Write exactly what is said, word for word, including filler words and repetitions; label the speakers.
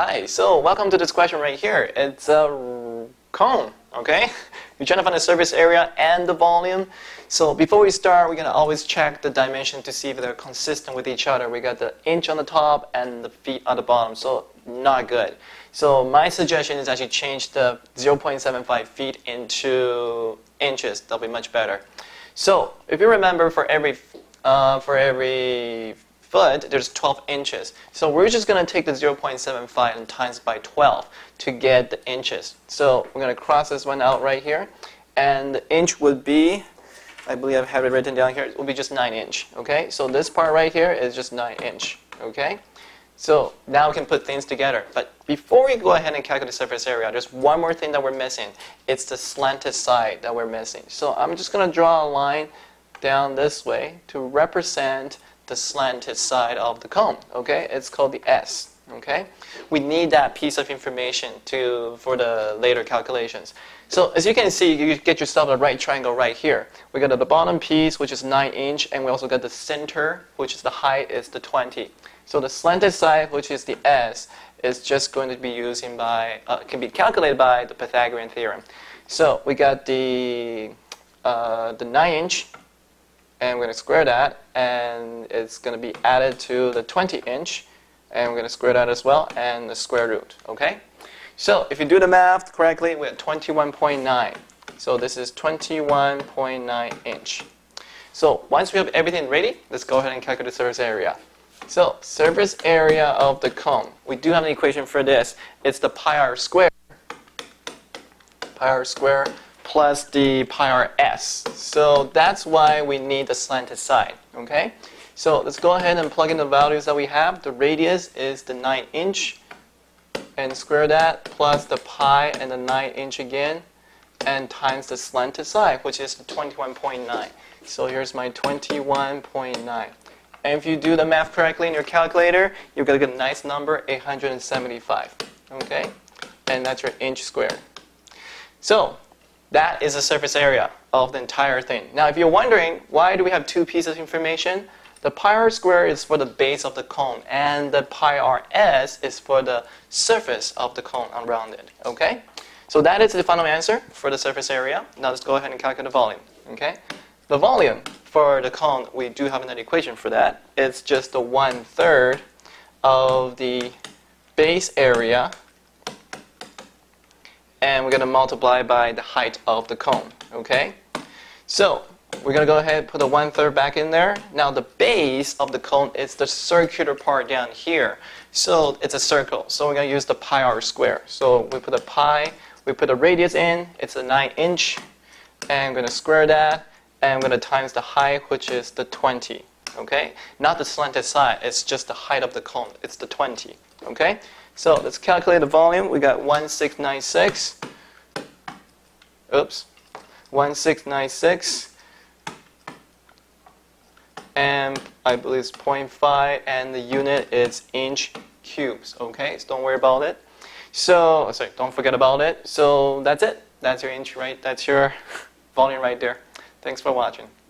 Speaker 1: Hi, so welcome to this question right here. It's a cone, okay? You're trying to find the surface area and the volume. So before we start, we're going to always check the dimension to see if they're consistent with each other. We got the inch on the top and the feet on the bottom, so not good. So my suggestion is actually change the zero point seven five feet into inches. That'll be much better. So if you remember, for every uh, for every foot, there's twelve inches. So we're just going to take the zero point seven five and times by twelve to get the inches. So we're going to cross this one out right here. And the inch would be, I believe I have it written down here, it will be just nine inch. Okay, so this part right here is just nine inch. Okay, so now we can put things together. But before we go ahead and calculate the surface area, there's one more thing that we're missing. It's the slanted side that we're missing. So I'm just going to draw a line down this way to represent the slanted side of the cone. Okay, it's called the S. Okay, we need that piece of information to for the later calculations. So as you can see, you get yourself a right triangle right here. We got the bottom piece, which is nine inch, and we also got the center, which is the height is the twenty. So the slanted side, which is the S, is just going to be using by uh, can be calculated by the Pythagorean theorem. So we got the uh, the nine inch. And we're going to square that, and it's going to be added to the twenty inch, and we're going to square that as well, and the square root, okay? So if you do the math correctly, we have twenty-one point nine. So this is twenty-one point nine inch. So once we have everything ready, let's go ahead and calculate the surface area. So surface area of the cone, we do have an equation for this. It's the pi r squared, pi r squared, plus the pi r s. So that's why we need the slanted side, okay? So let's go ahead and plug in the values that we have. The radius is the nine inch, and square that, plus the pi and the nine inch again, and times the slanted side, which is the twenty-one point nine. So here's my twenty-one point nine. And if you do the math correctly in your calculator, you're going to get a nice number, eight hundred seventy-five, okay? And that's your inch squared. So that is the surface area of the entire thing. Now, if you're wondering, why do we have two pieces of information? The pi r squared is for the base of the cone, and the pi r s is for the surface of the cone around it. Okay? So that is the final answer for the surface area. Now let's go ahead and calculate the volume. Okay? The volume for the cone, we do have an equation for that. It's just the one third of the base area, and we're going to multiply by the height of the cone, okay? So we're going to go ahead and put the one-third back in there. Now the base of the cone is the circular part down here. So it's a circle. So we're going to use the pi r squared. So we put a pi, we put a radius in, it's a nine inch, and I'm going to square that, and I'm going to times the height, which is the twenty, okay? Not the slanted side, it's just the height of the cone, it's the twenty, okay? So let's calculate the volume. We got one six nine six. Oops. one six nine six. And I believe it's zero point five, and the unit is inch cubes. Okay, so don't worry about it. So, sorry, don't forget about it. So that's it. That's your inch, right? That's your volume right there. Thanks for watching.